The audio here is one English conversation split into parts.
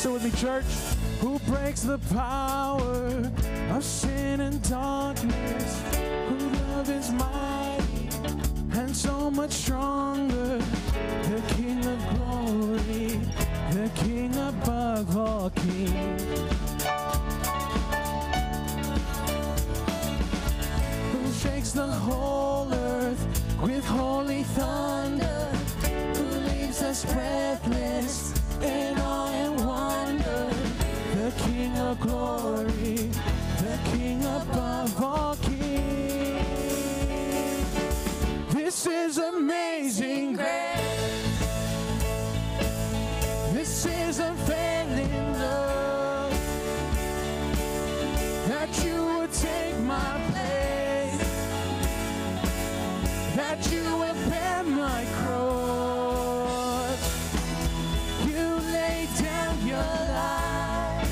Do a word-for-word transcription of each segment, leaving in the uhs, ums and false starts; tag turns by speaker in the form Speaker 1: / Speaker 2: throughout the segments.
Speaker 1: Still with me, church. Who breaks the power of sin and darkness? Whose love is mighty and so much stronger? The King of glory, the King above all kings. Who shakes the whole earth with holy thunder? Who leaves us breathless in awe and wonder? The King of glory, the King above all kings. This is amazing grace. This is unfailing love. That you would take my place. That you would bear my cross. You laid down your life.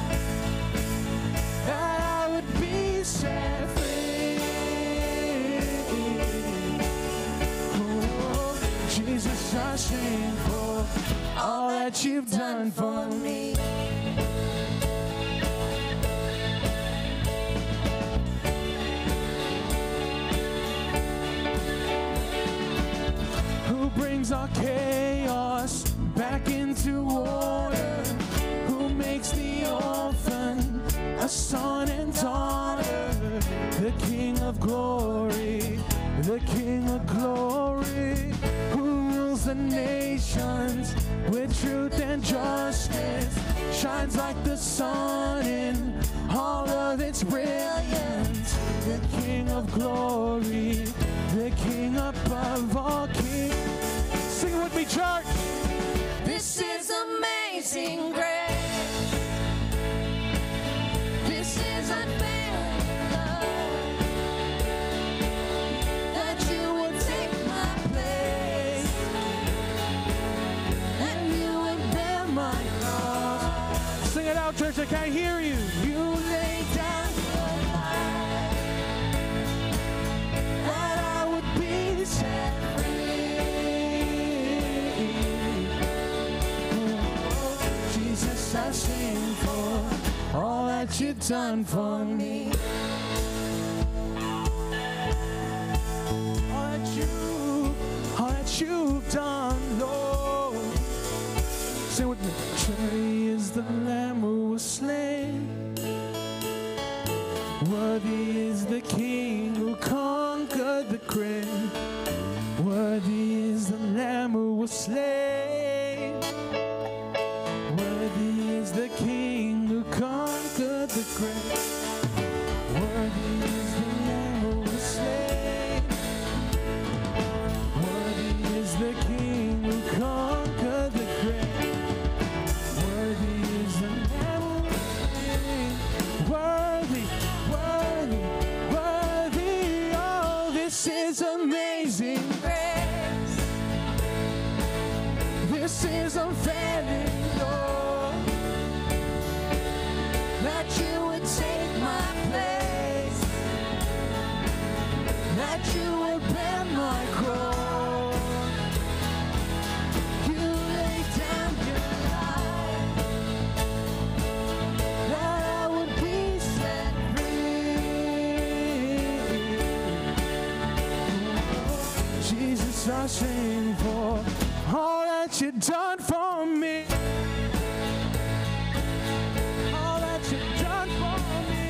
Speaker 1: That I would be set free. Oh, Jesus, I sing for all that you've done for me. Who brings our chaos back into order? Who makes the orphan a son and daughter? The King of glory, the King of glory, who rules the nations with truth and justice, shines like the sun in all of its brilliance. The King of glory, the King above all kings. Sing it with me, church. This is amazing grace. This is unfailing love. That you would take my place. That you would bear my cross. Sing it out, church. I can't hear you. You lay down your life. That I would be set free. Oh, Jesus, I sing for all that you've done for me. All that you, all that you've done, Lord. Sing with me. Worthy is the Lamb who was slain. Worthy is the King who conquered the grave. Worthy is the Lamb who was slain. Worthy is the King who conquered the grave. Worthy is the Lamb who was slain. Worthy is the King who conquered the grave. Worthy is the Lamb who was slain. Worthy, worthy, worthy. Oh, this is amazing grace. This is unfailing love. That you would take my place. That you would bear my cross. You laid down your life. That I would be set free. Oh, Jesus, I sing for all that you've done for me. All that you've done for me.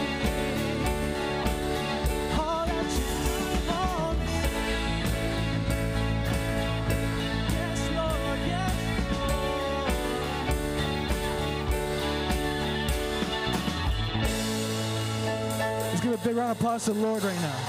Speaker 1: All that you've done for me. Yes, Lord, yes, Lord. Let's give a big round of applause to the Lord right now.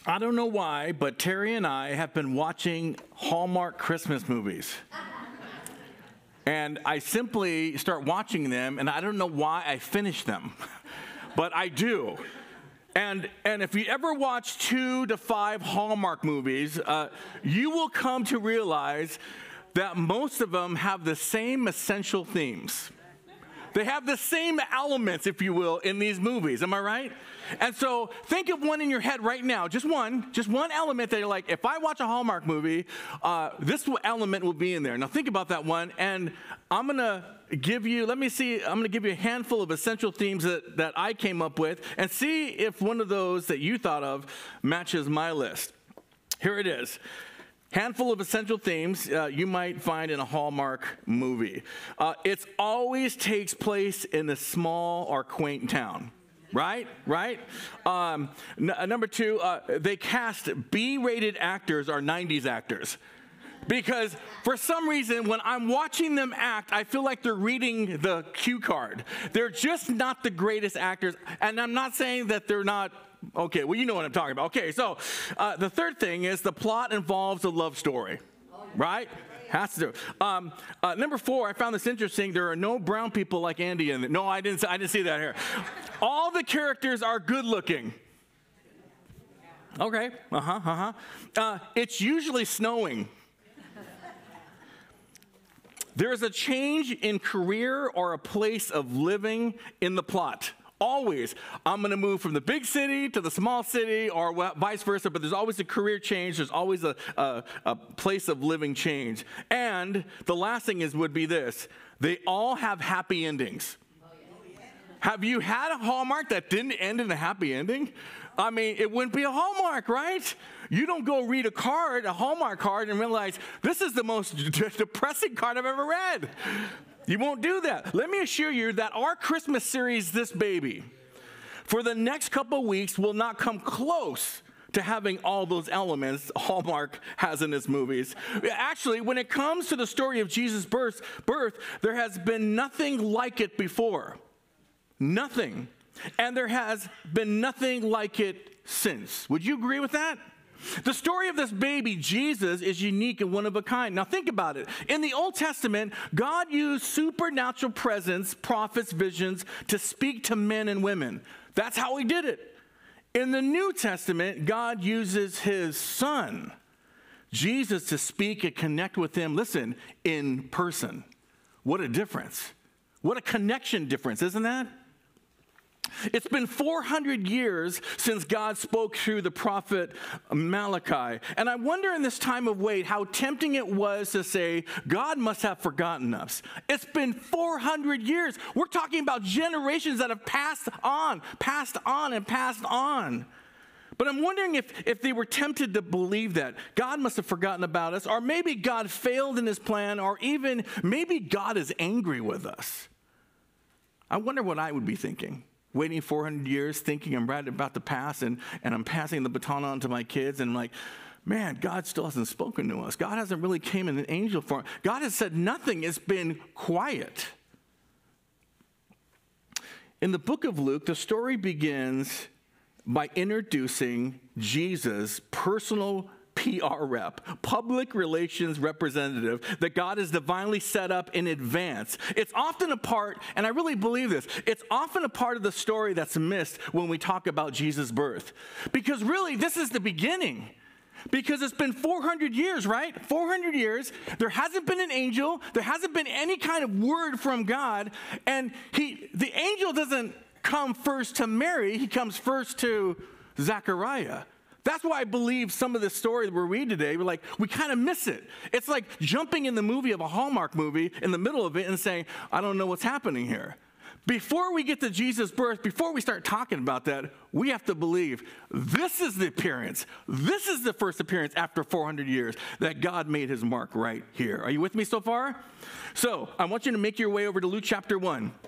Speaker 2: I don't know why, but Terry and I have been watching Hallmark Christmas movies. And I simply start watching them, and I don't know why I finish them, but I do. And and if you ever watch two to five Hallmark movies, uh, you will come to realize that most of them have the same essential themes. They have the same elements, if you will, in these movies. Am I right? And so think of one in your head right now, just one, just one element that you're like, if I watch a Hallmark movie, uh, this element will be in there. Now think about that one, and I'm going to give you, let me see, I'm going to give you a handful of essential themes that, that I came up with, and see if one of those that you thought of matches my list. Here it is. Handful of essential themes uh, you might find in a Hallmark movie. Uh, it always takes place in a small or quaint town. Right? Right? Um, n- number two, uh, they cast B-rated actors or nineties actors. Because for some reason, when I'm watching them act, I feel like they're reading the cue card. They're just not the greatest actors. And I'm not saying that they're not. Okay, well, you know what I'm talking about. Okay, so uh, the third thing is the plot involves a love story, right? Has to do. Um, uh, number four, I found this interesting. There are no brown people like Andy in it. No, I didn't. I didn't see that here. All the characters are good looking. Okay. Uh huh. Uh huh. Uh, it's usually snowing. There is a change in career or a place of living in the plot. Always. I'm going to move from the big city to the small city or vice versa, but there's always a career change. There's always a, a, a place of living change. And the last thing is would be this. They all have happy endings. Have you had a Hallmark that didn't end in a happy ending? I mean, it wouldn't be a Hallmark, right? You don't go read a card, a Hallmark card, and realize this is the most depressing card I've ever read. You won't do that. Let me assure you that our Christmas series, This Baby, for the next couple of weeks will not come close to having all those elements Hallmark has in its movies. Actually, when it comes to the story of Jesus' birth, birth, there has been nothing like it before. Nothing. And there has been nothing like it since. Would you agree with that? The story of this baby, Jesus, is unique and one of a kind. Now think about it. In the Old Testament, God used supernatural presence, prophets, visions to speak to men and women. That's how he did it. In the New Testament, God uses his son, Jesus, to speak and connect with him, listen, in person. What a difference. What a connection difference, isn't that? It's been four hundred years since God spoke through the prophet Malachi. And I wonder in this time of wait how tempting it was to say, God must have forgotten us. It's been four hundred years. We're talking about generations that have passed on, passed on, and passed on. But I'm wondering if, if they were tempted to believe that God must have forgotten about us, or maybe God failed in his plan, or even maybe God is angry with us. I wonder what I would be thinking. Waiting four hundred years, thinking I'm right about to pass, and, and I'm passing the baton on to my kids, and I'm like, man, God still hasn't spoken to us. God hasn't really came in an angel form. God has said nothing. It's been quiet. In the book of Luke, the story begins by introducing Jesus' personal P R rep, public relations representative, that God has divinely set up in advance. It's often a part, and I really believe this, it's often a part of the story that's missed when we talk about Jesus' birth. Because really, this is the beginning. Because it's been four hundred years, right? four hundred years. There hasn't been an angel. There hasn't been any kind of word from God. And he, the angel doesn't come first to Mary. He comes first to Zechariah. That's why I believe some of the story that we're reading today, we're like, we kind of miss it. It's like jumping in the movie of a Hallmark movie in the middle of it and saying, I don't know what's happening here. Before we get to Jesus' birth, before we start talking about that, we have to believe this is the appearance. This is the first appearance after four hundred years that God made his mark right here. Are you with me so far? So I want you to make your way over to Luke chapter one.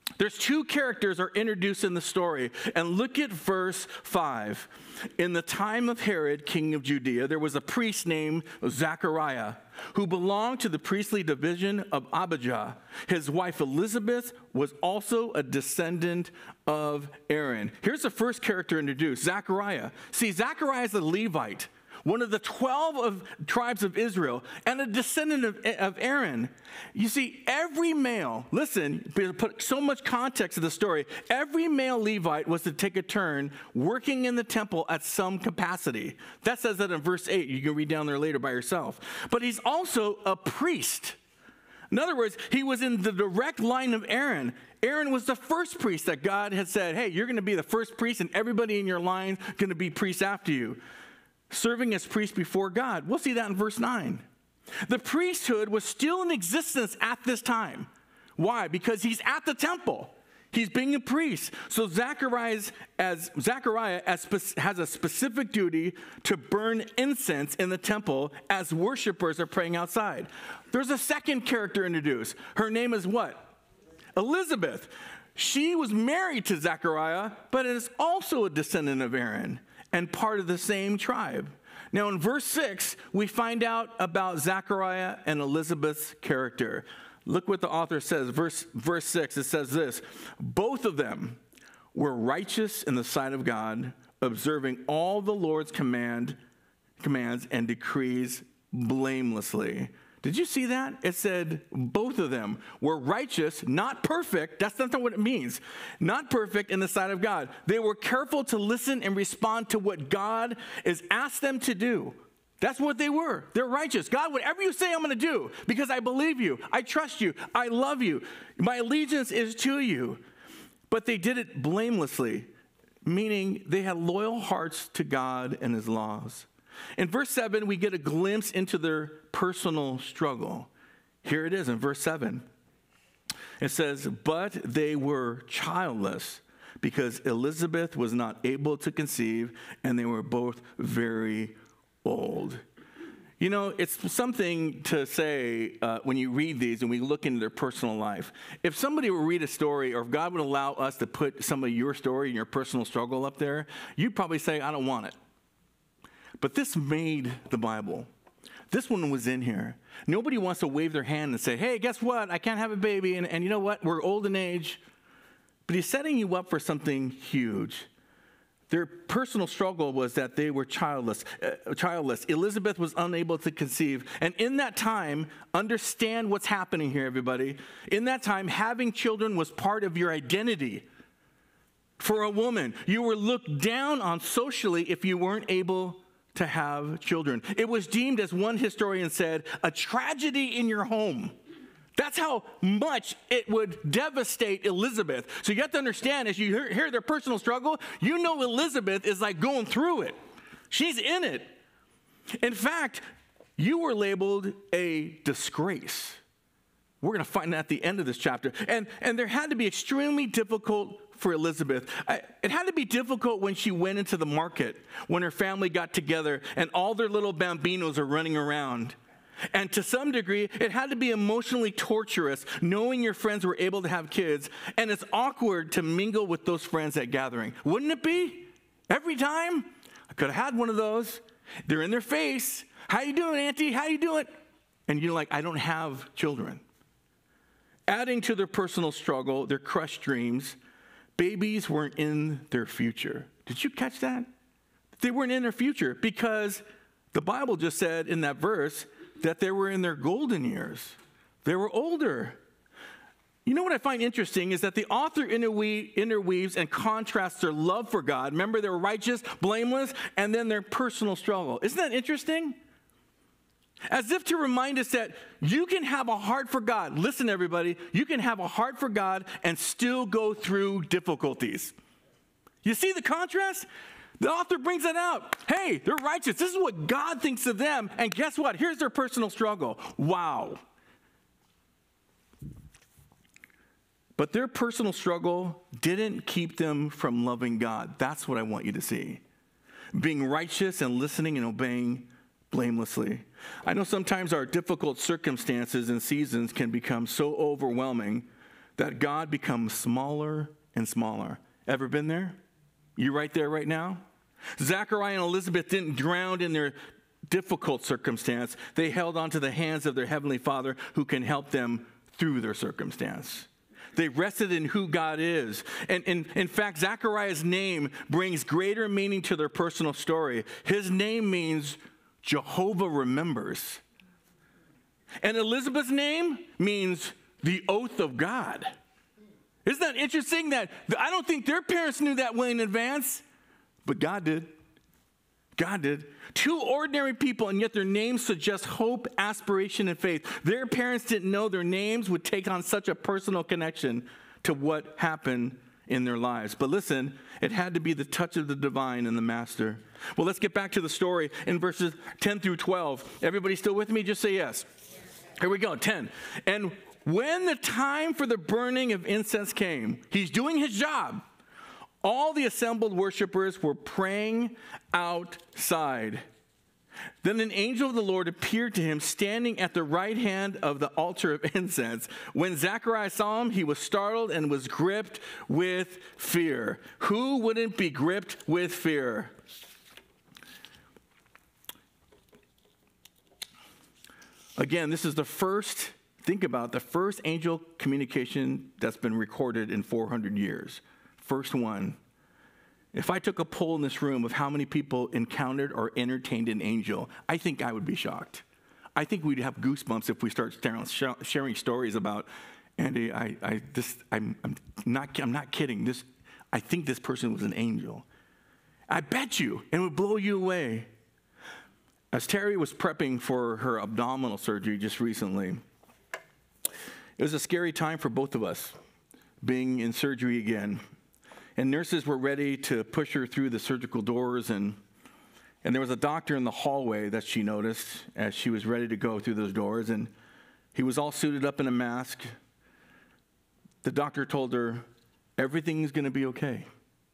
Speaker 2: There's two characters are introduced in the story. And look at verse five. In the time of Herod, king of Judea, there was a priest named Zechariah who belonged to the priestly division of Abijah. His wife Elizabeth was also a descendant of Aaron. Here's the first character introduced, Zechariah. See, Zechariah is a Levite, one of the twelve of tribes of Israel, and a descendant of, of Aaron. You see, every male, listen, to put so much context to the story, every male Levite was to take a turn working in the temple at some capacity. That says that in verse eight. You can read down there later by yourself. But he's also a priest. In other words, he was in the direct line of Aaron. Aaron was the first priest that God had said, hey, you're going to be the first priest, and everybody in your line is going to be priests after you, serving as priest before God. We'll see that in verse nine. The priesthood was still in existence at this time. Why? Because he's at the temple. He's being a priest. So Zacharias as Zechariah as, has a specific duty to burn incense in the temple as worshipers are praying outside. There's a second character introduced. Her name is what? Elizabeth. She was married to Zechariah, but is also a descendant of Aaron and part of the same tribe. Now in verse six, we find out about Zechariah and Elizabeth's character. Look what the author says. Verse, verse six, it says this: both of them were righteous in the sight of God, observing all the Lord's command, commands and decrees blamelessly. Did you see that? It said both of them were righteous, not perfect. That's not what it means. Not perfect in the sight of God. They were careful to listen and respond to what God has asked them to do. That's what they were. They're righteous. God, whatever you say, I'm going to do because I believe you. I trust you. I love you. My allegiance is to you. But they did it blamelessly, meaning they had loyal hearts to God and his laws. In verse seven, we get a glimpse into their personal struggle. Here it is in verse seven. It says, but they were childless because Elizabeth was not able to conceive, and they were both very old. You know, it's something to say uh, when you read these and we look into their personal life. If somebody would read a story, or if God would allow us to put some of your story and your personal struggle up there, you'd probably say, I don't want it. But this made the Bible. This one was in here. Nobody wants to wave their hand and say, hey, guess what? I can't have a baby. And, and you know what? We're old in age. But he's setting you up for something huge. Their personal struggle was that they were childless. Uh, childless. Elizabeth was unable to conceive. And in that time, understand what's happening here, everybody. In that time, having children was part of your identity. For a woman, you were looked down on socially if you weren't able to have children. It was deemed, as one historian said, a tragedy in your home. That's how much it would devastate Elizabeth. So you have to understand, as you hear, hear their personal struggle, you know Elizabeth is like going through it. She's in it. In fact, you were labeled a disgrace. We're going to find that at the end of this chapter. And, and there had to be extremely difficult for Elizabeth. I, it had to be difficult when she went into the market, when her family got together and all their little bambinos are running around. And to some degree, it had to be emotionally torturous knowing your friends were able to have kids, and it's awkward to mingle with those friends at gathering. Wouldn't it be? Every time? I could have had one of those. They're in their face. How you doing, Auntie? How you doing? And you're like, I don't have children. Adding to their personal struggle, their crushed dreams, babies weren't in their future. Did you catch that? They weren't in their future because the Bible just said in that verse that they were in their golden years. They were older. You know what I find interesting is that the author interweaves and contrasts their love for God. Remember, they were righteous, blameless, and then their personal struggle. Isn't that interesting? As if to remind us that you can have a heart for God. Listen, everybody, you can have a heart for God and still go through difficulties. You see the contrast? The author brings that out. Hey, they're righteous. This is what God thinks of them. And guess what? Here's their personal struggle. Wow. But their personal struggle didn't keep them from loving God. That's what I want you to see. Being righteous and listening and obeying blamelessly. I know sometimes our difficult circumstances and seasons can become so overwhelming that God becomes smaller and smaller. Ever been there? You right there right now? Zachariah and Elizabeth didn't drown in their difficult circumstance. They held on to the hands of their heavenly Father who can help them through their circumstance. They rested in who God is. And, and in fact, Zechariah's name brings greater meaning to their personal story. His name means Jehovah remembers. And Elizabeth's name means the oath of God. Isn't that interesting? That I don't think their parents knew that way in advance, but God did. God did. Two ordinary people, and yet their names suggest hope, aspiration, and faith. Their parents didn't know their names would take on such a personal connection to what happened in their lives. But listen, it had to be the touch of the divine and the master. Well, let's get back to the story in verses ten through twelve. Everybody still with me? Just say yes. Here we go, ten. And when the time for the burning of incense came, he's doing his job. All the assembled worshipers were praying outside. Then an angel of the Lord appeared to him standing at the right hand of the altar of incense. When Zechariah saw him, he was startled and was gripped with fear. Who wouldn't be gripped with fear? Again, this is the first, think about the first angel communication that's been recorded in four hundred years. First one. If I took a poll in this room of how many people encountered or entertained an angel, I think I would be shocked. I think we'd have goosebumps if we start sharing stories about, Andy, I, I, this, I'm, I'm not, I'm not kidding. This, I think this person was an angel. I bet you, and it would blow you away. As Terry was prepping for her abdominal surgery just recently, it was a scary time for both of us, being in surgery again. And nurses were ready to push her through the surgical doors, and, and there was a doctor in the hallway that she noticed as she was ready to go through those doors, and he was all suited up in a mask. The doctor told her, everything's going to be okay.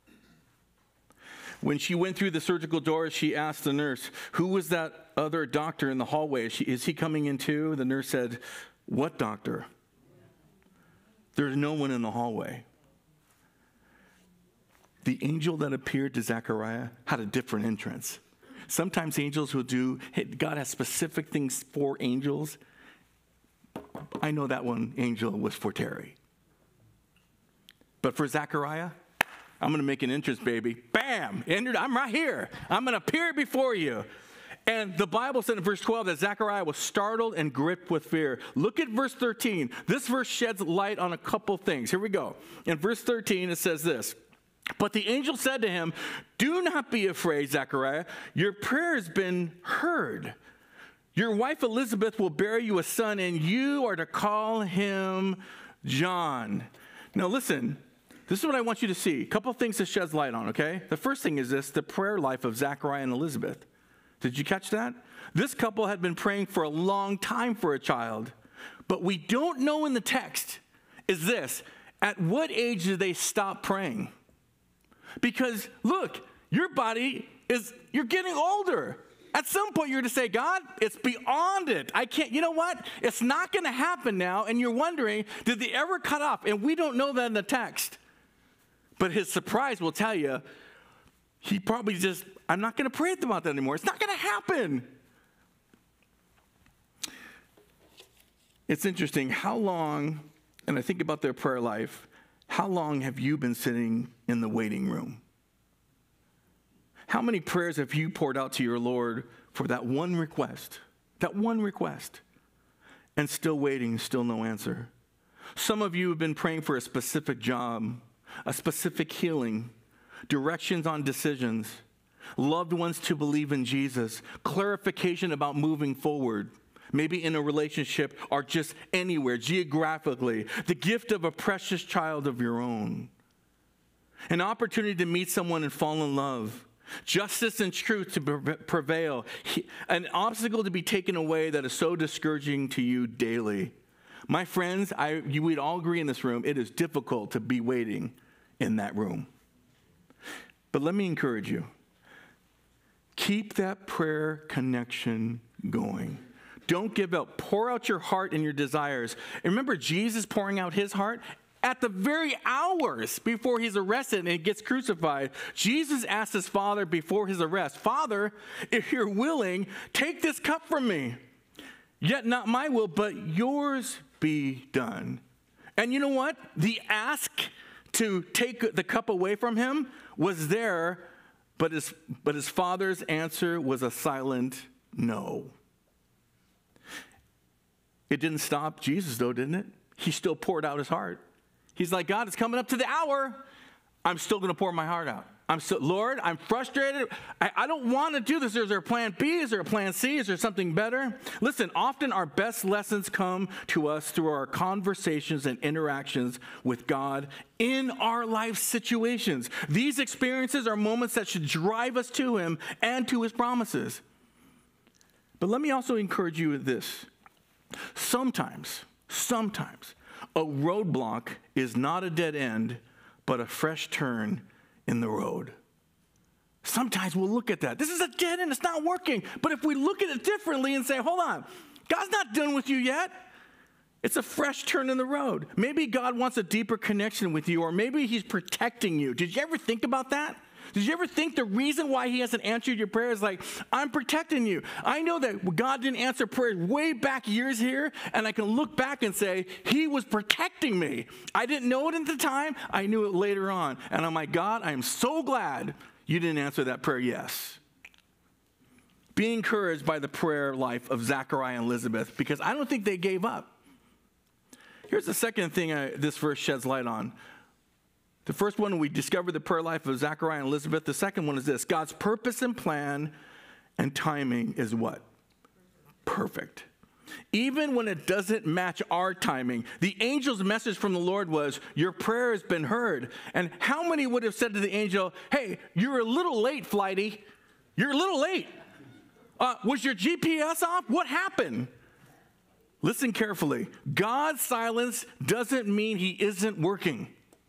Speaker 2: When she went through the surgical doors, she asked the nurse, who was that other doctor in the hallway? Is, she, is he coming in too? The nurse said, what doctor? There's no one in the hallway. The angel that appeared to Zechariah had a different entrance. Sometimes angels will do, hey, God has specific things for angels. I know that one angel was for Terry. But for Zechariah, I'm going to make an entrance, baby. Bam! I'm right here. I'm going to appear before you. And the Bible said in verse twelve that Zechariah was startled and gripped with fear. Look at verse thirteen. This verse sheds light on a couple things. Here we go. In verse thirteen, it says this. But the angel said to him, do not be afraid, Zechariah. Your prayer has been heard. Your wife Elizabeth will bear you a son, and you are to call him John. Now listen, this is what I want you to see. A couple things to shed light on, okay? The first thing is this, the prayer life of Zechariah and Elizabeth. Did you catch that? This couple had been praying for a long time for a child. But we don't know in the text is this, at what age did they stop praying? Because, look, your body is, you're getting older. At some point, you're going to say, God, it's beyond it. I can't, you know what? It's not going to happen now. And you're wondering, did they ever cut off? And we don't know that in the text. But his surprise will tell you, he probably just, I'm not going to pray about that anymore. It's not going to happen. It's interesting. How long, and I think about their prayer life, how long have you been sitting in the waiting room? How many prayers have you poured out to your Lord for that one request, that one request, and still waiting, still no answer? Some of you have been praying for a specific job, a specific healing, directions on decisions, loved ones to believe in Jesus, clarification about moving forward. Maybe in a relationship or just anywhere, geographically, the gift of a precious child of your own, an opportunity to meet someone and fall in love, justice and truth to prevail, an obstacle to be taken away that is so discouraging to you daily. My friends, I, you would all agree in this room, it is difficult to be waiting in that room. But let me encourage you, keep that prayer connection going. Don't give up. Pour out your heart and your desires. And remember Jesus pouring out his heart? At the very hours before he's arrested and gets crucified, Jesus asked his Father before his arrest, "Father, if you're willing, take this cup from me. Yet not my will, but yours be done." And you know what? The ask to take the cup away from him was there, but his, but his Father's answer was a silent no. It didn't stop Jesus, though, didn't it? He still poured out his heart. He's like, "God, it's coming up to the hour. I'm still going to pour my heart out. I'm still, Lord, I'm frustrated. I, I don't want to do this. Is there a plan B? Is there a plan C? Is there something better?" Listen, often our best lessons come to us through our conversations and interactions with God in our life situations. These experiences are moments that should drive us to him and to his promises. But let me also encourage you with this. Sometimes, sometimes, a roadblock is not a dead end, but a fresh turn in the road. Sometimes we'll look at that. This is a dead end. It's not working. But if we look at it differently and say, hold on, God's not done with you yet. It's a fresh turn in the road. Maybe God wants a deeper connection with you, or maybe he's protecting you. Did you ever think about that? Did you ever think the reason why he hasn't answered your prayer is like, I'm protecting you? I know that God didn't answer prayers way back years here, and I can look back and say, he was protecting me. I didn't know it at the time. I knew it later on. And I'm like, God, I am so glad you didn't answer that prayer yes. Be encouraged by the prayer life of Zachariah and Elizabeth, because I don't think they gave up. Here's the second thing I, this verse sheds light on. The first one, we discovered the prayer life of Zachariah and Elizabeth. The second one is this: God's purpose and plan and timing is what? Perfect. Even when it doesn't match our timing. The angel's message from the Lord was, your prayer has been heard. And how many would have said to the angel, hey, you're a little late, Flighty. You're a little late. Uh, was your G P S off? What happened? Listen carefully. God's silence doesn't mean he isn't working.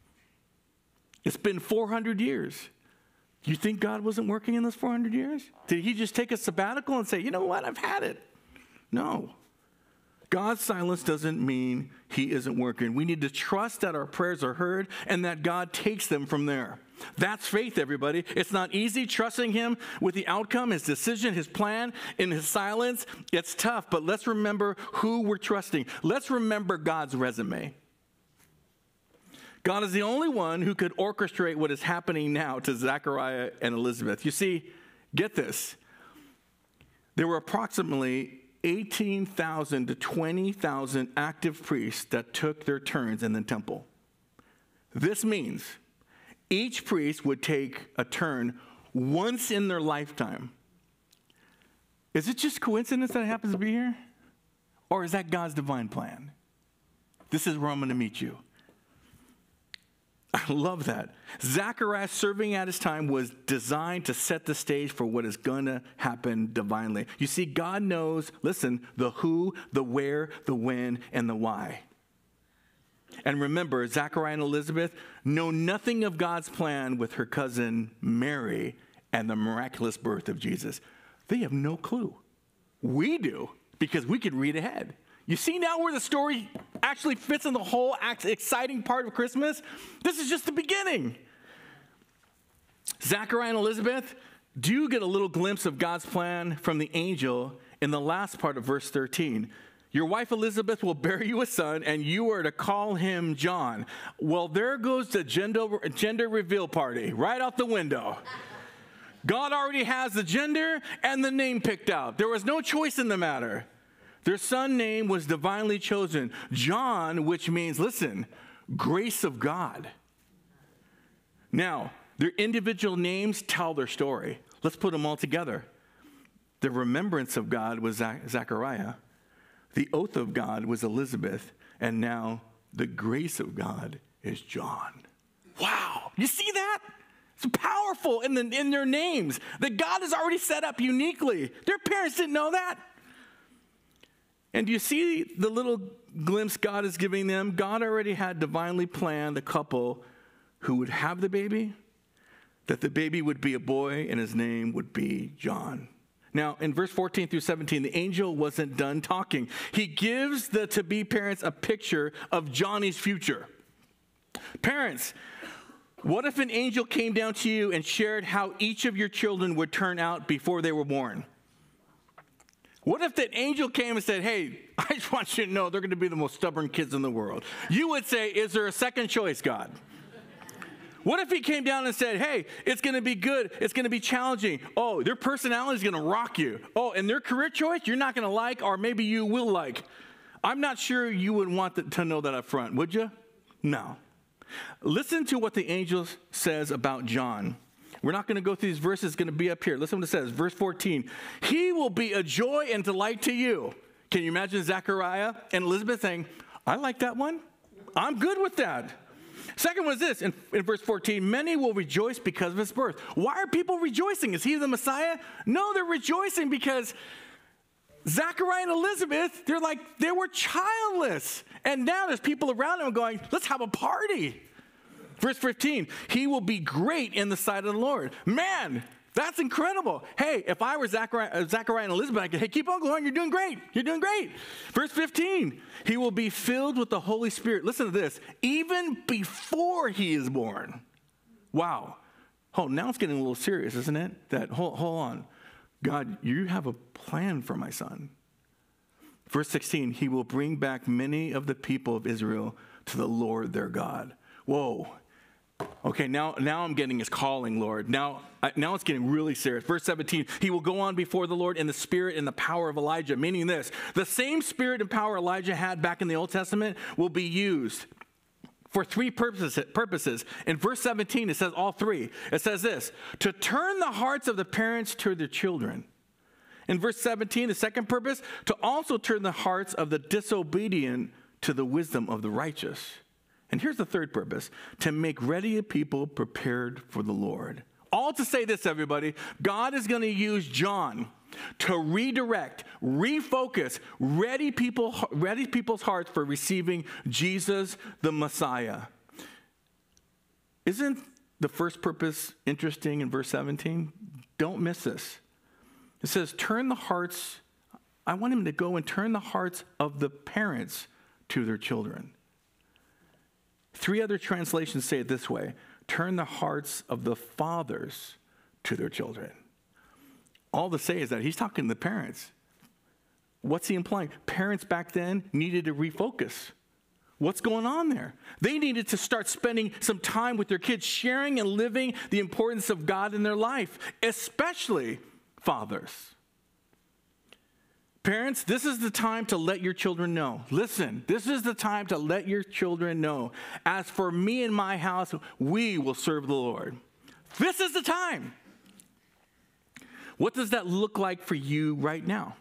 Speaker 2: It's been four hundred years. You think God wasn't working in those four hundred years? Did he just take a sabbatical and say, you know what, I've had it? No. God's silence doesn't mean he isn't working. We need to trust that our prayers are heard and that God takes them from there. That's faith, everybody. It's not easy trusting him with the outcome, his decision, his plan, in his silence. It's tough, but let's remember who we're trusting. Let's remember God's resume. God is the only one who could orchestrate what is happening now to Zachariah and Elizabeth. You see, get this. There were approximately eighteen thousand to twenty thousand active priests that took their turns in the temple. This means each priest would take a turn once in their lifetime. Is it just coincidence that it happens to be here? Or is that God's divine plan? This is where I'm going to meet you. I love that. Zachariah serving at his time was designed to set the stage for what is going to happen divinely. You see, God knows, listen, the who, the where, the when, and the why. And remember, Zachariah and Elizabeth know nothing of God's plan with her cousin Mary and the miraculous birth of Jesus. They have no clue. We do, because we could read ahead. You see now where the story actually fits in the whole exciting part of Christmas? This is just the beginning. Zachariah and Elizabeth do get a little glimpse of God's plan from the angel in the last part of verse thirteen. Your wife Elizabeth will bear you a son, and you are to call him John. Well, there goes the gender, gender reveal party right out the window. God already has the gender and the name picked out. There was no choice in the matter. Their son name was divinely chosen, John, which means, listen, grace of God. Now, their individual names tell their story. Let's put them all together. The remembrance of God was Zachariah. The oath of God was Elizabeth. And now the grace of God is John. Wow. You see that? It's powerful in, the, in their names that God has already set up uniquely. Their parents didn't know that. And do you see the little glimpse God is giving them? God already had divinely planned the couple who would have the baby, that the baby would be a boy and his name would be John. Now, in verse fourteen through seventeen, the angel wasn't done talking. He gives the to-be parents a picture of Johnny's future. Parents, what if an angel came down to you and shared how each of your children would turn out before they were born? What if that angel came and said, hey, I just want you to know they're going to be the most stubborn kids in the world? You would say, is there a second choice, God? What if he came down and said, hey, it's going to be good. It's going to be challenging. Oh, their personality is going to rock you. Oh, and their career choice you're not going to like, or maybe you will like. I'm not sure you would want to know that up front, would you? No. Listen to what the angel says about John. We're not going to go through these verses. It's going to be up here. Listen what it says. Verse fourteen. He will be a joy and delight to you. Can you imagine Zechariah and Elizabeth saying, I like that one. I'm good with that. Second one is this, in, in verse fourteen, many will rejoice because of his birth. Why are people rejoicing? Is he the Messiah? No, they're rejoicing because Zechariah and Elizabeth, they're like, they were childless. And now there's people around them going, let's have a party. Verse fifteen, he will be great in the sight of the Lord. Man, that's incredible. Hey, if I were Zechariah, Zechariah and Elizabeth, I could, hey, keep on going. You're doing great. You're doing great. Verse fifteen, he will be filled with the Holy Spirit. Listen to this. Even before he is born. Wow. Oh, now it's getting a little serious, isn't it? That, hold, hold on. God, you have a plan for my son. Verse sixteen, he will bring back many of the people of Israel to the Lord their God. Whoa. Okay, now, now I'm getting his calling, Lord. Now, now it's getting really serious. Verse seventeen, he will go on before the Lord in the spirit and the power of Elijah, meaning this, the same spirit and power Elijah had back in the Old Testament will be used for three purposes. purposes. In verse seventeen, it says all three. It says this, to turn the hearts of the parents to their children. In verse seventeen, the second purpose, to also turn the hearts of the disobedient to the wisdom of the righteous. And here's the third purpose, to make ready a people prepared for the Lord. All to say this, everybody, God is going to use John to redirect, refocus, ready people, ready people's hearts for receiving Jesus, the Messiah. Isn't the first purpose interesting in verse seventeen? Don't miss this. It says, turn the hearts, I want him to go and turn the hearts of the parents to their children. Three other translations say it this way, turn the hearts of the fathers to their children. All to say is that he's talking to the parents. What's he implying? Parents back then needed to refocus. What's going on there? They needed to start spending some time with their kids, sharing and living the importance of God in their life, especially fathers. Parents, this is the time to let your children know. Listen, this is the time to let your children know. As for me and my house, we will serve the Lord. This is the time. What does that look like for you right now?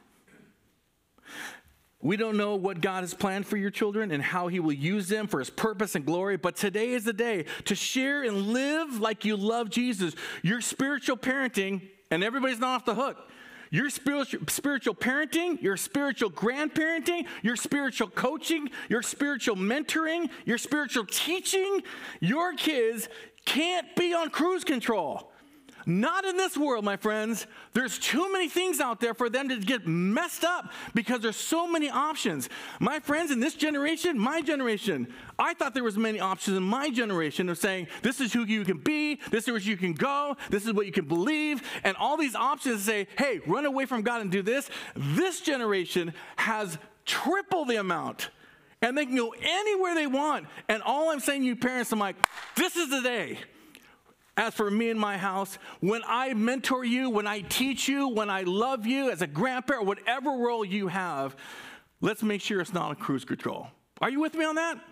Speaker 2: We don't know what God has planned for your children and how he will use them for his purpose and glory, but today is the day to share and live like you love Jesus. Your spiritual parenting, and everybody's not off the hook. Your spiritual, spiritual parenting, your spiritual grandparenting, your spiritual coaching, your spiritual mentoring, your spiritual teaching, your kids can't be on cruise control. Not in this world, my friends. There's too many things out there for them to get messed up because there's so many options. My friends, in this generation, my generation, I thought there was many options in my generation of saying, this is who you can be, this is where you can go, this is what you can believe, and all these options say, hey, run away from God and do this. This generation has triple the amount, and they can go anywhere they want. And all I'm saying to you parents, I'm like, this is the day. As for me and my house, when I mentor you, when I teach you, when I love you as a grandparent, whatever role you have, let's make sure it's not a cruise control. Are you with me on that?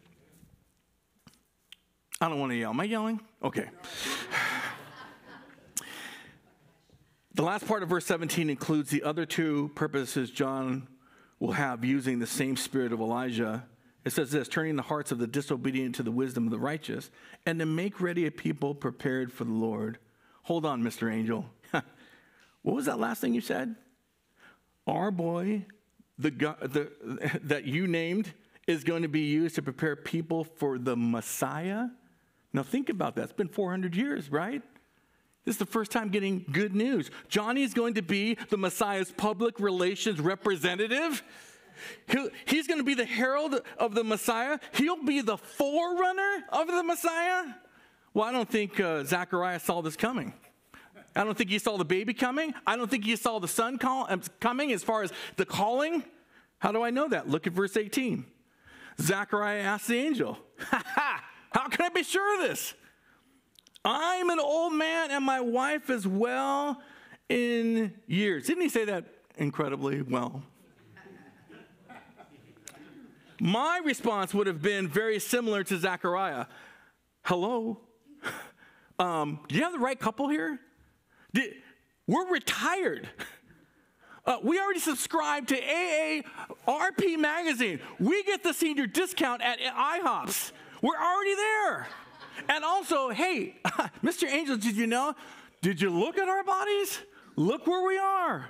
Speaker 2: I don't want to yell. Am I yelling? Okay. The last part of verse seventeen includes the other two purposes John will have using the same spirit of Elijah. It says this, turning the hearts of the disobedient to the wisdom of the righteous, and to make ready a people prepared for the Lord. Hold on, Mister Angel. What was that last thing you said? Our boy, the, the that you named, is going to be used to prepare people for the Messiah? Now think about that. It's been four hundred years, right? This is the first time getting good news. Johnny is going to be the Messiah's public relations representative. He'll, he's going to be the herald of the Messiah. He'll be the forerunner of the Messiah. Well, I don't think uh, Zechariah saw this coming. I don't think he saw the baby coming. I don't think he saw the son call, uh, coming as far as the calling. How do I know that? Look at verse eighteen. Zechariah asked the angel, ha ha, how can I be sure of this? I'm an old man and my wife is well in years. Didn't he say that incredibly well? My response would have been very similar to Zechariah. Hello? Um, do you have the right couple here? Did, we're retired. Uh, we already subscribe to A A R P magazine. We get the senior discount at IHOPs. We're already there. And also, hey, Mister Angel, did you know? Did you look at our bodies? Look where we are.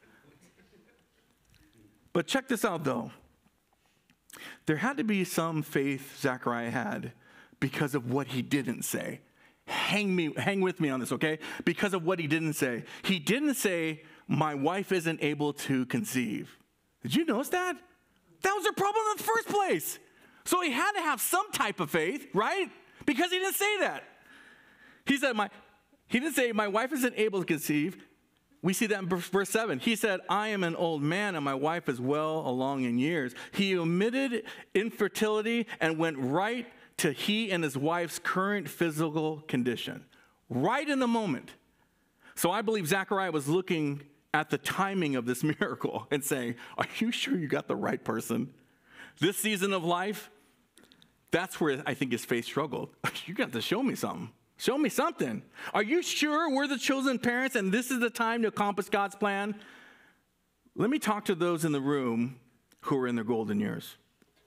Speaker 2: But check this out, though. There had to be some faith Zechariah had because of what he didn't say. Hang me, hang with me on this, okay? Because of what he didn't say. He didn't say, my wife isn't able to conceive. Did you notice that? That was their problem in the first place. So he had to have some type of faith, right? Because he didn't say that. He said, my, he didn't say, my wife isn't able to conceive. We see that in verse seven. He said, I am an old man and my wife is well along in years. He omitted infertility and went right to he and his wife's current physical condition. Right in the moment. So I believe Zechariah was looking at the timing of this miracle and saying, are you sure you got the right person? This season of life, that's where I think his faith struggled. You got to show me something. Show me something. Are you sure we're the chosen parents and this is the time to accomplish God's plan? Let me talk to those in the room who are in their golden years.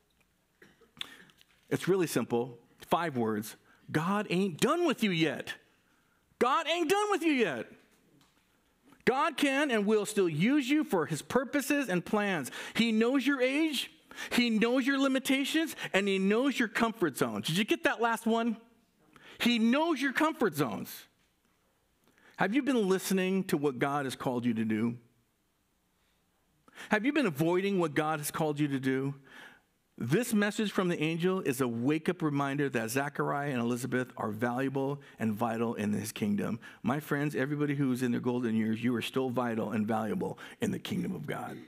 Speaker 2: It's really simple. Five words. God ain't done with you yet. God ain't done with you yet. God can and will still use you for his purposes and plans. He knows your age. He knows your limitations, and he knows your comfort zones. Did you get that last one? He knows your comfort zones. Have you been listening to what God has called you to do? Have you been avoiding what God has called you to do? This message from the angel is a wake-up reminder that Zechariah and Elizabeth are valuable and vital in his kingdom. My friends, everybody who's in their golden years, you are still vital and valuable in the kingdom of God.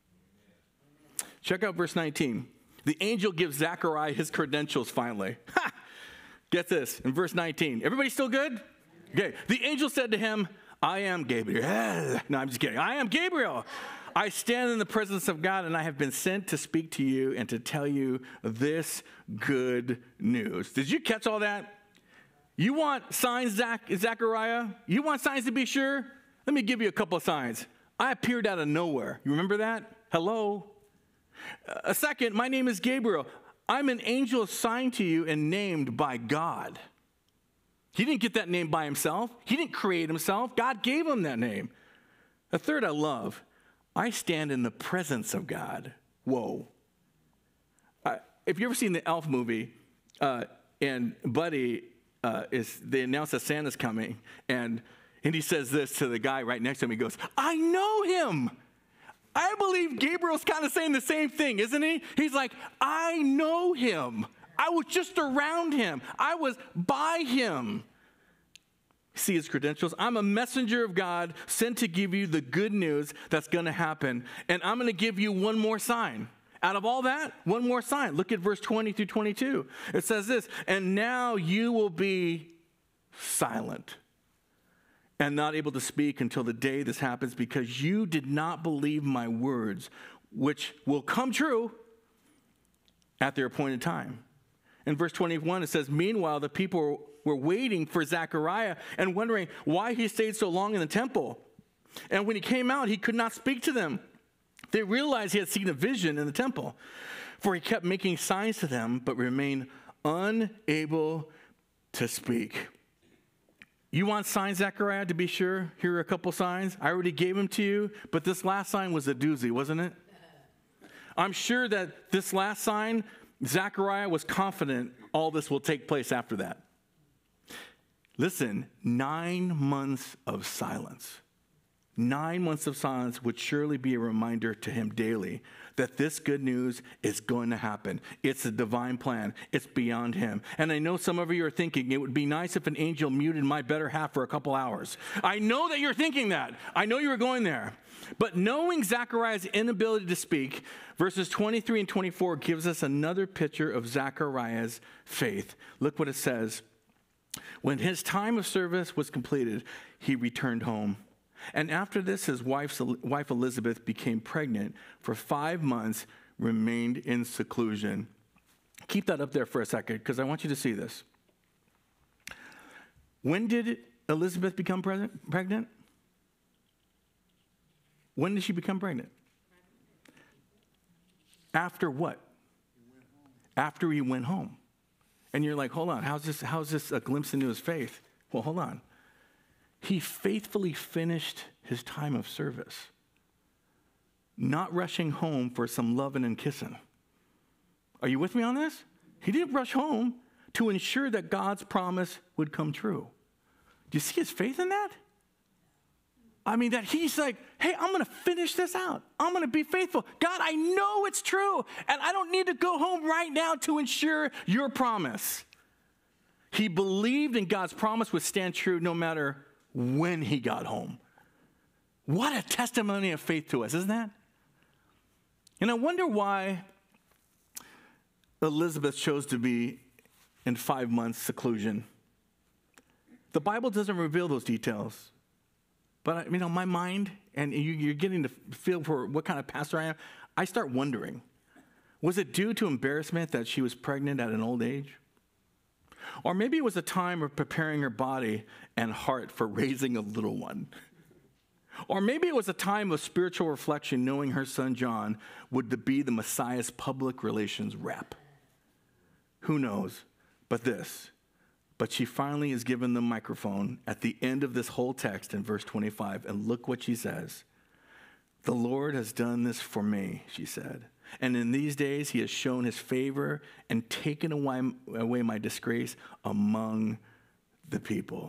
Speaker 2: Check out verse nineteen. The angel gives Zechariah his credentials finally. Ha! Get this, in verse nineteen. Everybody still good? Okay. The angel said to him, I am Gabriel. No, I'm just kidding. I am Gabriel. I stand in the presence of God, and I have been sent to speak to you and to tell you this good news. Did you catch all that? You want signs, Zach, Zechariah? You want signs to be sure? Let me give you a couple of signs. I appeared out of nowhere. You remember that? Hello? A second, my name is Gabriel. I'm an angel assigned to you and named by God. He didn't get that name by himself. He didn't create himself. God gave him that name. A third I love. I stand in the presence of God. Whoa. Uh, if you've ever seen the Elf movie, uh, and Buddy, uh, is they announce that Santa's coming, and, and he says this to the guy right next to him. He goes, I know him. I believe Gabriel's kind of saying the same thing, isn't he? He's like, I know him. I was just around him. I was by him. See his credentials? I'm a messenger of God sent to give you the good news that's going to happen. And I'm going to give you one more sign. Out of all that, one more sign. Look at verse twenty through twenty-two. It says this, and now you will be silent and not able to speak until the day this happens because you did not believe my words, which will come true at their appointed time. In verse twenty-one, it says, meanwhile, the people were waiting for Zechariah and wondering why he stayed so long in the temple. And when he came out, he could not speak to them. They realized he had seen a vision in the temple, for he kept making signs to them, but remained unable to speak. You want signs, Zechariah, to be sure? Here are a couple signs. I already gave them to you, but this last sign was a doozy, wasn't it? I'm sure that this last sign, Zechariah was confident all this will take place after that. Listen, nine months of silence. Nine months of silence would surely be a reminder to him daily that this good news is going to happen. It's a divine plan. It's beyond him. And I know some of you are thinking it would be nice if an angel muted my better half for a couple hours. I know that you're thinking that. I know you were going there. But knowing Zechariah's inability to speak, verses twenty-three and twenty-four gives us another picture of Zechariah's faith. Look what it says. When his time of service was completed, he returned home. And after this, his wife's, wife Elizabeth became pregnant. For five months, remained in seclusion. Keep that up there for a second, because I want you to see this. When did Elizabeth become pre- pregnant? When did she become pregnant? After what? After he went home. And you're like, hold on, how's this, how's this a glimpse into his faith? Well, hold on. He faithfully finished his time of service, not rushing home for some loving and kissing. Are you with me on this? He didn't rush home to ensure that God's promise would come true. Do you see his faith in that? I mean, that he's like, hey, I'm going to finish this out. I'm going to be faithful. God, I know it's true, and I don't need to go home right now to ensure your promise. He believed in God's promise would stand true no matter when he got home. What a testimony of faith to us, isn't that? And I wonder why Elizabeth chose to be in five months seclusion. The Bible doesn't reveal those details. But, you know, my mind, and you, you're getting the feel for what kind of pastor I am, I start wondering, was it due to embarrassment that she was pregnant at an old age? Or maybe it was a time of preparing her body and heart for raising a little one. Or maybe it was a time of spiritual reflection, knowing her son John would be the Messiah's public relations rep. Who knows? But this, but she finally is given the microphone at the end of this whole text in verse twenty-five, and look what she says. The Lord has done this for me, she said. And in these days, he has shown his favor and taken away, away my disgrace among the people.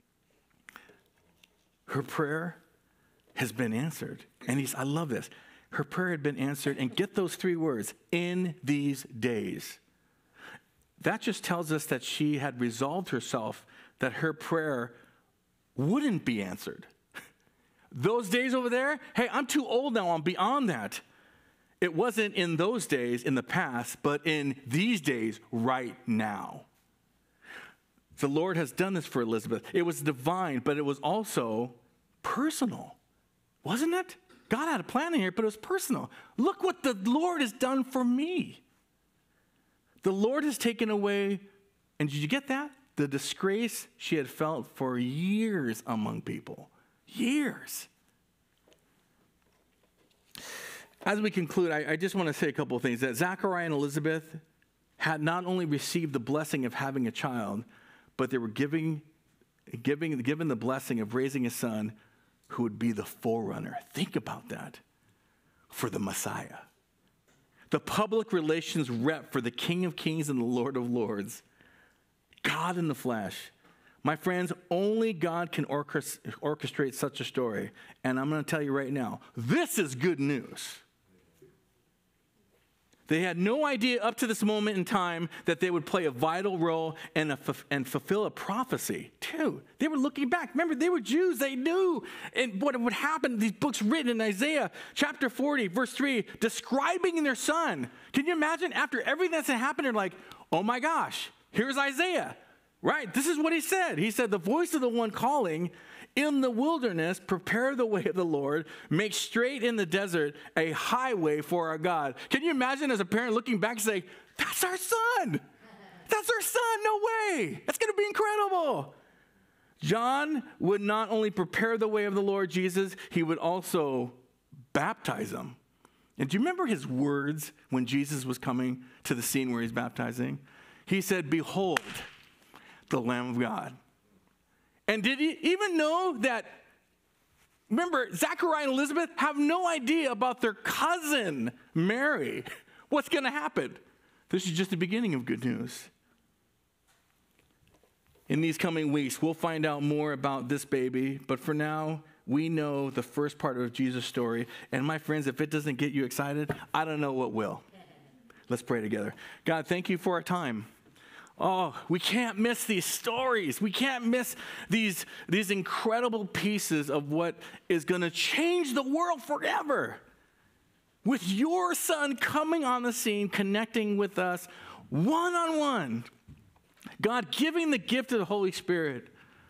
Speaker 2: Her prayer has been answered. And he's, I love this. Her prayer had been answered. And get those three words, in these days. That just tells us that she had resolved herself that her prayer wouldn't be answered. Those days over there, hey, I'm too old now. I'm beyond that. It wasn't in those days in the past, but in these days right now. The Lord has done this for Elizabeth. It was divine, but it was also personal, wasn't it? God had a plan in here, but it was personal. Look what the Lord has done for me. The Lord has taken away, and did you get that? The disgrace she had felt for years among people. Years. As we conclude, I, I just want to say a couple of things. That Zechariah and Elizabeth had not only received the blessing of having a child, but they were giving, giving, given the blessing of raising a son who would be the forerunner. Think about that. For the Messiah. The public relations rep for the King of Kings and the Lord of Lords. God in the flesh. My friends, only God can orchestrate such a story. And I'm going to tell you right now, this is good news. They had no idea up to this moment in time that they would play a vital role and, a, and fulfill a prophecy, too. They were looking back. Remember, they were Jews. They knew and what would happen. These books written in Isaiah chapter forty, verse three, describing their son. Can you imagine after everything that's happened, they're like, oh my gosh, here's Isaiah. Right? This is what he said. He said, the voice of the one calling in the wilderness, prepare the way of the Lord, make straight in the desert a highway for our God. Can you imagine as a parent looking back and saying, that's our son. That's our son. No way. That's going to be incredible. John would not only prepare the way of the Lord Jesus, he would also baptize them. And do you remember his words when Jesus was coming to the scene where he's baptizing? He said, behold, the Lamb of God. And did he even know that, remember, Zechariah and Elizabeth have no idea about their cousin, Mary. What's going to happen? This is just the beginning of good news. In these coming weeks, we'll find out more about this baby, but for now, we know the first part of Jesus' story. And my friends, if it doesn't get you excited, I don't know what will. Let's pray together. God, thank you for our time. Oh, we can't miss these stories. We can't miss these, these incredible pieces of what is going to change the world forever. With your son coming on the scene, connecting with us one-on-one. God giving the gift of the Holy Spirit.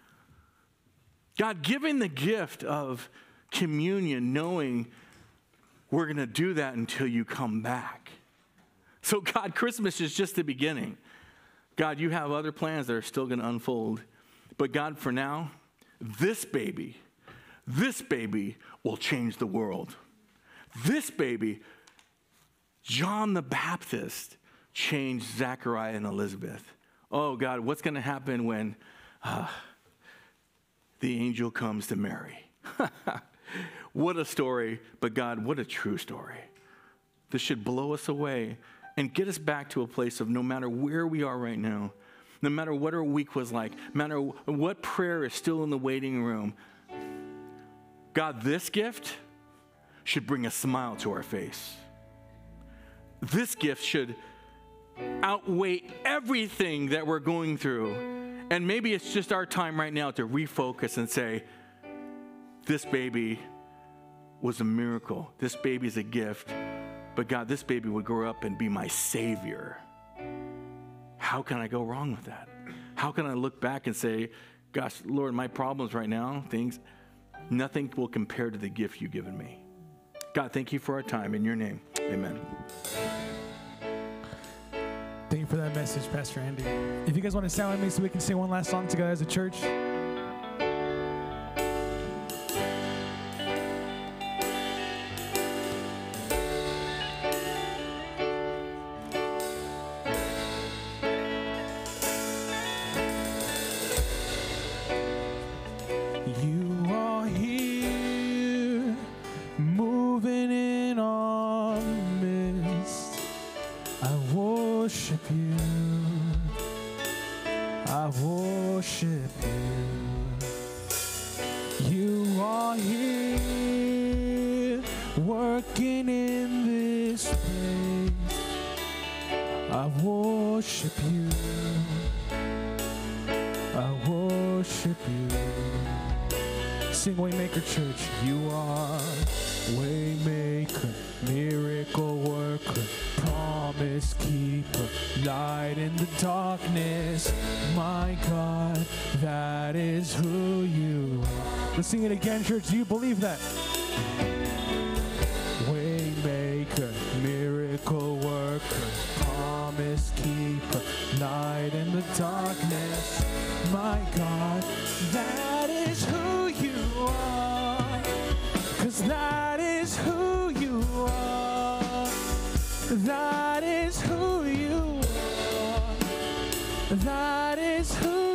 Speaker 2: God giving the gift of communion, knowing we're going to do that until you come back. So God, Christmas is just the beginning. God, you have other plans that are still going to unfold. But God, for now, this baby, this baby will change the world. This baby, John the Baptist, changed Zachariah and Elizabeth. Oh, God, what's going to happen when uh, the angel comes to Mary? What a story, but God, what a true story. This should blow us away and get us back to a place of no matter where we are right now, no matter what our week was like, no matter what prayer is still in the waiting room, God, this gift should bring a smile to our face. This gift should outweigh everything that we're going through. And maybe it's just our time right now to refocus and say, this baby was a miracle. This baby is a gift. But God, this baby would grow up and be my Savior. How can I go wrong with that? How can I look back and say, gosh, Lord, my problems right now, things, nothing will compare to the gift you've given me. God, thank you for our time. In your name, amen.
Speaker 1: Thank you for that message, Pastor Andy. If you guys want to stand with me so we can sing one last song together as a church. Sing Waymaker Church. You are Waymaker, miracle worker, promise keeper, light in the darkness. My God, that is who you are. Let's sing it again, church. Do you believe that? Waymaker, miracle worker, promise keeper, light in the darkness. My God, that is who you are. 'Cause that is who you are. That is who you are. That is who